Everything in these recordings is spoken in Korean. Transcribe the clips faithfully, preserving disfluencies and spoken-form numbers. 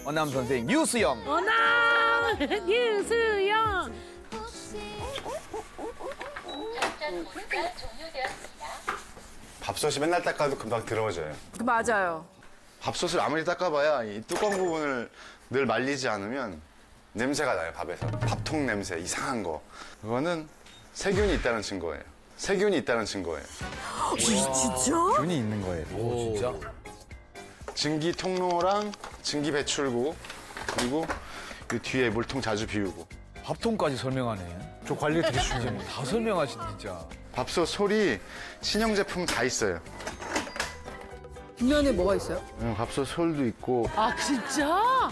어남 선생 유수영. 어남 유수영. 밥솥이 맨날 닦아도 금방 더러워져요. 맞아요. 밥솥을 아무리 닦아봐야 이 뚜껑 부분을 늘 말리지 않으면 냄새가 나요, 밥에서. 밥통 냄새, 이상한 거. 그거는 세균이 있다는 증거예요. 세균이 있다는 증거예요. 진짜? 균이 있는 거예요. 오, 진짜? 증기 통로랑 증기 배출구, 그리고 이 뒤에 물통 자주 비우고. 밥통까지 설명하네. 저 관리 되게 중요해요. 다 설명하시네, 진짜. 밥솥 솔이 신형 제품 다 있어요. 뒷면에 뭐가 있어요? 응, 밥솥 솔도 있고. 아 진짜?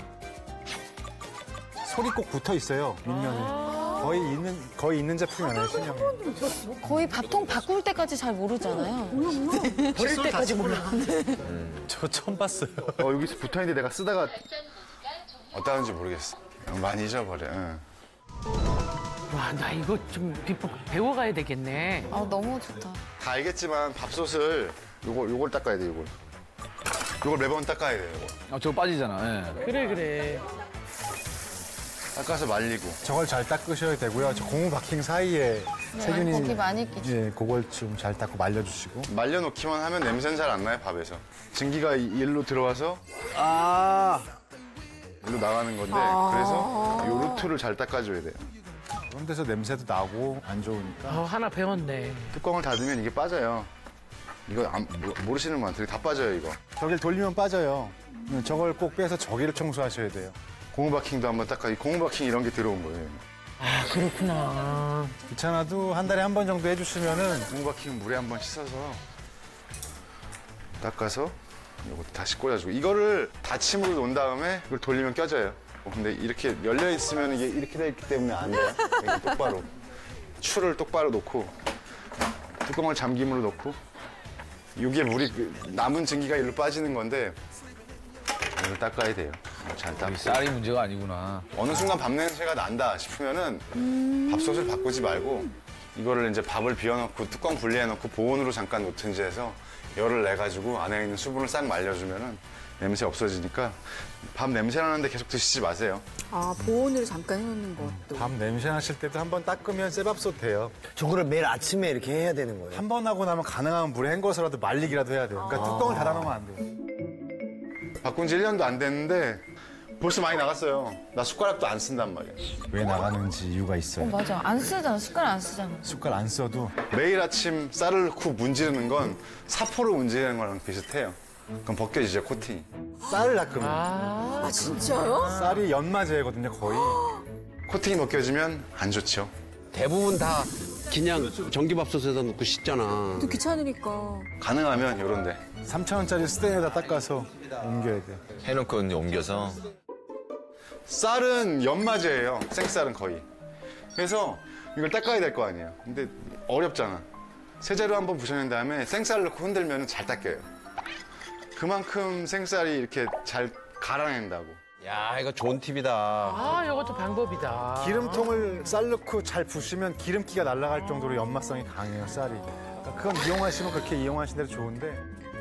솔이 꼭 붙어 있어요, 밑면에. 거의 있는, 거의 있는 제품이 아니에요, 신형이. 거의 밥통 바꿀 때까지 잘 모르잖아요. 버릴 때까지 몰라. 저 처음 봤어요. 어, 여기서 붙어있는데 내가 쓰다가 어디다 하는지 모르겠어. 많이 잊어버려. 응. 와, 나 이거 좀 비법 배워가야 되겠네. 아, 너무 좋다. 다 알겠지만 밥솥을 요걸, 요걸 닦아야 돼, 요걸. 요걸 매번 닦아야 돼요, 요거. 아, 저거 빠지잖아. 예. 그래 그래. 닦아서 말리고. 저걸 잘 닦으셔야 되고요. 저 고무 바킹 사이에 세균이. 거기 많이 끼죠. 예, 그걸 좀 잘 닦고 말려주시고. 말려놓기만 하면 냄새는 잘 안 나요, 밥에서. 증기가 이- 일로 들어와서 아. 일로 나가는 건데, 그래서 요 루트를 잘 닦아줘야 돼요. 그런 데서 냄새도 나고 안 좋으니까. 어, 하나 배웠네. 뚜껑을 닫으면 이게 빠져요. 이거 안- 모- 모르시는 분 많더니 다 빠져요, 이거. 저길 돌리면 빠져요. 저걸 꼭 빼서 저기를 청소하셔야 돼요. 고무바킹도 한번 닦아. 이 고무바킹 이런 게 들어온 거예요. 아 그렇구나. 귀찮아도 한 달에 한 번 정도 해주시면은 고무바킹은 물에 한번 씻어서 닦아서 이거 다시 꽂아주고. 이거를 닫힘으로 놓은 다음에 이걸 돌리면 껴져요. 근데 이렇게 열려 있으면 이게 이렇게 돼 있기 때문에 안 돼요. 이거 똑바로. 추를 똑바로 놓고 뚜껑을 잠김으로 놓고 이게 물이 남은 증기가 일로 빠지는 건데 이걸 닦아야 돼요. 잘 닦고. 쌀이 문제가 아니구나. 어느 순간 밥 냄새가 난다 싶으면은 밥솥을 바꾸지 말고 이거를 이제 밥을 비워놓고 뚜껑 분리해놓고 보온으로 잠깐 놓든지 해서 열을 내가지고 안에 있는 수분을 싹 말려주면은 냄새 없어지니까 밥 냄새 나는데 계속 드시지 마세요. 아, 보온으로 잠깐 해놓는 것도. 밥 냄새 나실 때도 한 번 닦으면 쇠밥솥 돼요. 저거를 매일 아침에 이렇게 해야 되는 거예요? 한 번 하고 나면 가능하면 물에 헹궈서라도 말리기라도 해야 돼요. 그러니까 뚜껑을 닫아놓으면 안 돼요. 바꾼 지 일 년도 안 됐는데 벌써 많이 나갔어요. 나 숟가락도 안 쓴단 말이야. 왜 나가는지 이유가 있어요. 맞아. 안 쓰잖아. 숟가락 안 쓰잖아. 숟갈 안 써도 매일 아침 쌀을 넣고 문지르는 건 사포로 문지르는 거랑 비슷해요. 그럼 벗겨지죠, 코팅이. 쌀을 닦으면 아, 진짜요? 쌀이 연마제거든요, 거의. 코팅이 벗겨지면 안 좋죠. 대부분 다 그냥 전기밥솥에다 넣고 씻잖아. 또 귀찮으니까. 가능하면 요런데. 삼천 원짜리 스텐에다 닦아서 옮겨야 돼요. 해놓고 이제 옮겨서. 쌀은 연마제예요. 생쌀은 거의. 그래서 이걸 닦아야 될 거 아니에요. 근데 어렵잖아. 세제로 한번 부셔낸 다음에 생쌀 넣고 흔들면 잘 닦여요. 그만큼 생쌀이 이렇게 잘 갈아낸다고. 야, 이거 좋은 팁이다. 아 이것도 방법이다. 기름통을 쌀 넣고 잘 부시면 기름기가 날아갈 정도로 연마성이 강해요, 쌀이. 그러니까 그건 이용하시면 그렇게 이용하신 대로 좋은데.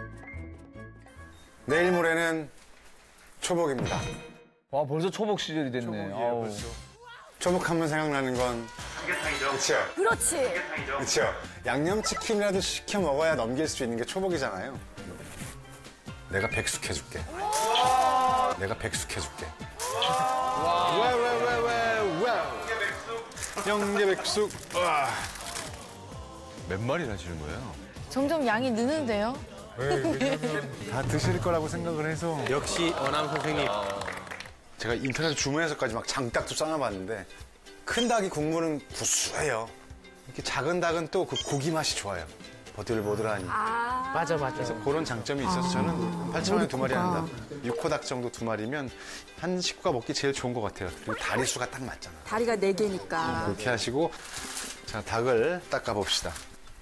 내일 모레는 초복입니다. 와, 벌써 초복 시절이 됐네. 아우. 초복하면 생각나는 건 삼계탕이죠. 그렇죠. 그렇지. 그렇죠. 양념치킨이라도 시켜 먹어야 넘길 수 있는 게 초복이잖아요. 내가 백숙해줄게. 내가 백숙해줄게. 왜, 왜, 왜, 왜, 왜. 영계 백숙. 와. 몇 마리를 하시는 거예요? 점점 양이 느는데요? 왜, 왜냐면 다 드실 거라고 생각을 해서. 역시 어남 선생님. 제가 인터넷 주문해서까지 막 장닭도 삶아봤는데 큰 닭이 국물은 구수해요. 이렇게 작은 닭은 또 그 고기 맛이 좋아요. 버들버들하니. 맞아 맞아. 그래서 그런 장점이 있어서 저는 팔천만 원에 두 마리 한다. 육 호 닭 정도 두 마리면 한 식구가 먹기 제일 좋은 것 같아요. 그리고 다리 수가 딱 맞잖아. 다리가 네 개니까. 그렇게 하시고 자 닭을 닦아봅시다.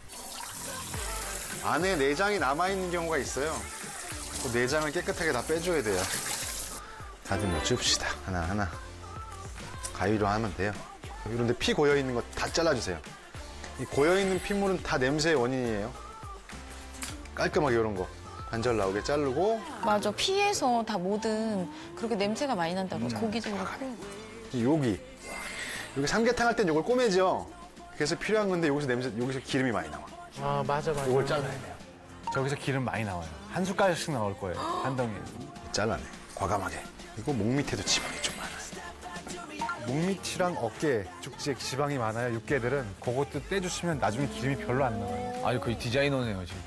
안에 내장이 남아있는 경우가 있어요. 그 내장을 깨끗하게 다 빼줘야 돼요. 다듬어 줍시다. 하나하나. 가위로 하면 돼요. 이런데 피 고여있는 거 다 잘라주세요. 이 고여있는 피물은 다 냄새의 원인이에요. 깔끔하게 이런 거. 관절 나오게 자르고 맞아. 피에서 다 뭐든 그렇게 냄새가 많이 난다고. 고기도 그렇고. 여기 여기 삼계탕 할 땐 이걸 꼬매죠. 그래서 필요한 건데 여기서 냄새 여기서 기름이 많이 나와. 아 맞아 맞아. 이걸 잘라야 돼요. 저기서 기름 많이 나와요. 한 숟가락씩 나올 거예요. 한 덩이에. 잘라내. 과감하게. 그리고 목 밑에도 지방이 좀 많아요. 목 밑이랑 어깨 쪽지에 지방이 많아요. 육개들은 그것도 떼주시면 나중에 기름이 별로 안 나와요. 아니 거의 디자이너네요 지금.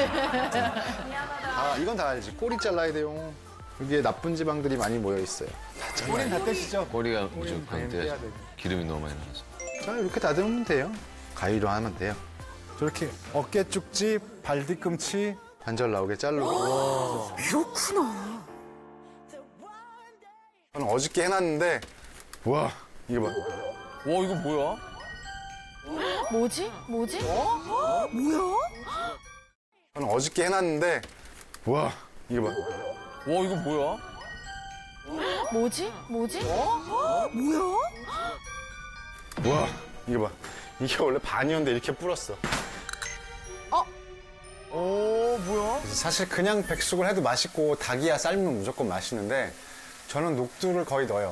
아 이건 다 알지. 꼬리 잘라야 돼요. 여기에 나쁜 지방들이 많이 모여 있어요. 다 잘라야 꼬리는 돼. 다 떼시죠? 꼬리가 꼬리는 무조건 당연히 떼야 떼야죠. 되죠. 기름이 너무 많이 나서. 자 이렇게 다듬으면 돼요. 가위로 하면 돼요. 저렇게 어깨 쪽지, 발 뒤꿈치. 관절 나오게 자르고. 그렇구나. 저는 어저께 해놨는데 와 이거 봐. 와 이거 뭐야? 뭐지? 뭐지? 뭐야? 저는 어저께 해놨는데 와 이거 봐. 와 이거 뭐야? 뭐지? 뭐지? 뭐야? 와 이거 봐. 이게 원래 반이었는데 이렇게 불었어. 오, 뭐야? 그래서 사실 그냥 백숙을 해도 맛있고 닭이야 삶으면 무조건 맛있는데 저는 녹두를 거의 넣어요.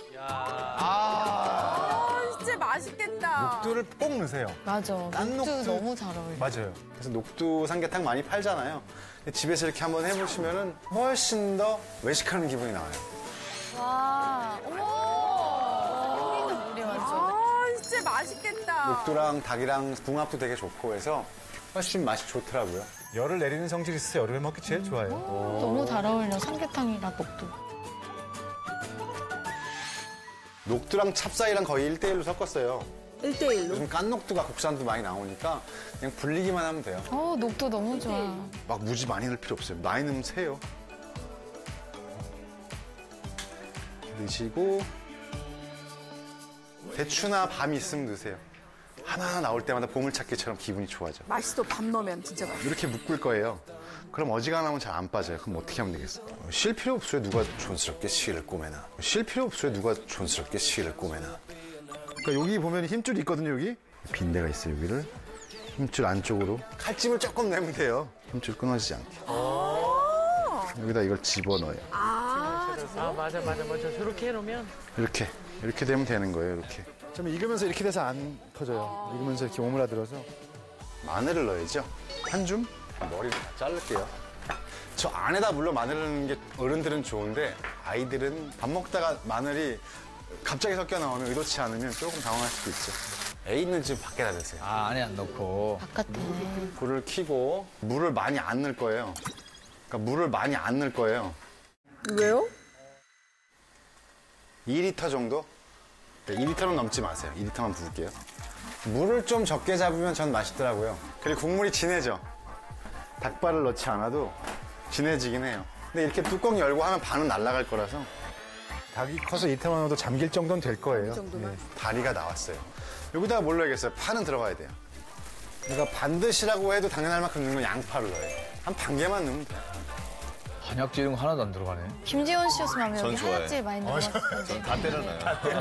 아, 진짜 맛있겠다. 녹두를 꼭 넣으세요. 맞아. 깐 녹두 녹두. 너무 잘 어울려. 맞아요. 그래서 녹두 삼계탕 많이 팔잖아요. 근데 집에서 이렇게 한번 해보시면은 훨씬 더 외식하는 기분이 나와요. 와, 어머. 우리도 우리 완전. 아, 진짜 맛있겠다. 녹두랑 닭이랑 궁합도 되게 좋고 해서 훨씬 맛이 좋더라고요. 열을 내리는 성질이 있어서 여름에 먹기 제일 좋아요. 너무 잘 어울려. 삼계탕이랑 녹두. 녹두랑 찹쌀이랑 거의 일 대일로 섞었어요. 일 대일로. 요즘 깐녹두가 국산도 많이 나오니까 그냥 불리기만 하면 돼요. 어, 녹두 너무 좋아. 막 무지 많이 넣을 필요 없어요. 많이 넣으면 새요. 넣으시고 대추나 밤이 있으면 넣으세요. 하나하나 나올 때마다 보물찾기처럼 기분이 좋아져. 맛있어. 밥 넣으면 진짜 맛있어. 이렇게 묶을 거예요. 그럼 어지간하면 잘 안 빠져요. 그럼 어떻게 하면 되겠어요? 쉴 필요 없어요. 누가 촌스럽게 시를 꼬매나. 쉴 필요 없어요. 누가 촌스럽게 시를 꼬매나. 그러니까 여기 보면 힘줄이 있거든요. 여기 빈대가 있어요. 여기를 힘줄 안쪽으로 칼집을 조금 내면 돼요. 힘줄 끊어지지 않게. 여기다 이걸 집어넣어요. 아, 아 맞아 맞아 맞아. 저렇게 해놓으면 이렇게 이렇게 되면 되는 거예요. 이렇게 좀 익으면서 이렇게 돼서 안 터져요. 익으면서 이렇게 오므라들어서. 마늘을 넣어야죠. 한 줌 머리를 다 자를게요. 저 안에다 물론 마늘 넣는 게 어른들은 좋은데 아이들은 밥 먹다가 마늘이 갑자기 섞여 나오면 의도치 않으면 조금 당황할 수도 있죠. 애있는 집 밖에다 넣으세요. 아 안에 안 넣고. 바깥에. 불을 켜고 물을 많이 안 넣을 거예요. 그러니까 물을 많이 안 넣을 거예요. 왜요? 이 리터 정도? 이 리터는 넘지 마세요. 이 리터만 부을게요. 물을 좀 적게 잡으면 전 맛있더라고요. 그리고 국물이 진해져. 닭발을 넣지 않아도 진해지긴 해요. 근데 이렇게 뚜껑 열고 하면 반은 날아갈 거라서 닭이 커서 이태만 넣어도 잠길 정도는 될 거예요. 이 정도면? 네. 다리가 나왔어요. 여기다가 뭘 넣어야겠어요? 파는 들어가야 돼요. 그러니까 반드시라고 해도 당연할 만큼 넣는 건 양파를 넣어요. 한 반 개만 넣으면 돼요. 한약재 이런 거 하나도 안 들어가네. 김지원 씨였으면 아마 여기 전 좋아해요. 하얗게 많이 넣었을 텐데. 다 때려놔요.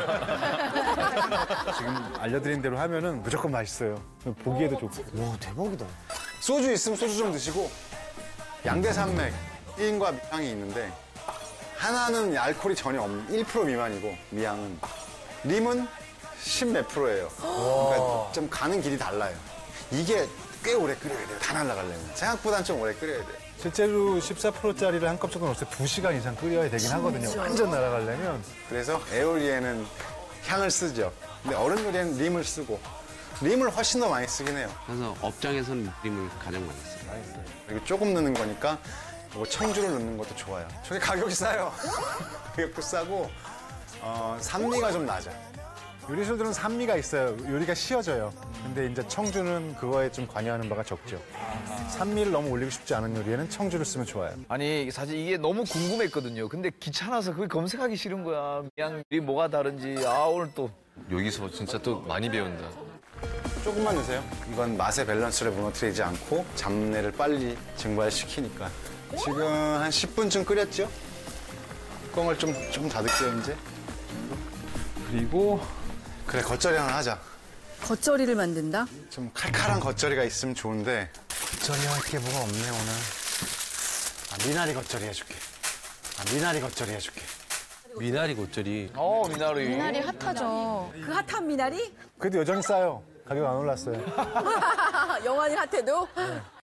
지금 알려드린 대로 하면은 무조건 맛있어요. 보기에도 좋고. 와, 대박이다. 소주 있으면 소주 좀 드시고 양대산맥 흰과 미향이 있는데 하나는 알코올이 전혀 없는 일 퍼센트 미만이고 미향은 림은 십 몇 프로예요. 그러니까 좀 가는 길이 달라요. 이게 꽤 오래 끓여야 돼요. 다 날라가려면. 생각보다는 좀 오래 끓여야 돼요. 실제로 십사 퍼센트짜리를 한 컵 정도 넣을 때 두 시간 이상 끓여야 되긴 하거든요. 완전 날아가려면. 그래서 애요리에는 향을 쓰죠. 근데 어른 요리에는 림을 쓰고 림을 훨씬 더 많이 쓰긴 해요. 그래서 업장에서는 림을 가장 많이 써요. 그리고 조금 넣는 거니까 뭐 청주를 넣는 것도 좋아요. 저게 가격이 싸요. 가격도 싸고 어, 산미가 좀 낮아. 요리술들은 산미가 있어요. 요리가 쉬워져요. 근데 이제 청주는 그거에 좀 관여하는 바가 적죠. 산미를 너무 올리고 싶지 않은 요리에는 청주를 쓰면 좋아요. 아니 사실 이게 너무 궁금했거든요. 근데 귀찮아서 그걸 검색하기 싫은 거야. 그냥 이 뭐가 다른지. 아 오늘 또 여기서 진짜 또 많이 배운다. 조금만 넣으세요. 이건 맛의 밸런스를 무너뜨리지 않고 잡내를 빨리 증발시키니까. 지금 한 십 분쯤 끓였죠? 뚜껑을 좀, 좀 닫을게요, 이제. 그리고 그래, 겉절이 하나 하자. 겉절이를 만든다? 좀 칼칼한 겉절이가 있으면 좋은데 겉절이 할 게 뭐가 없네, 오늘. 아, 미나리 겉절이 해줄게. 아, 미나리 겉절이 해줄게. 미나리 겉절이. 어 미나리. 미나리 핫하죠. 그 핫한 미나리? 그래도 여전히 싸요. 가격 안 올랐어요. 영환이 핫해도?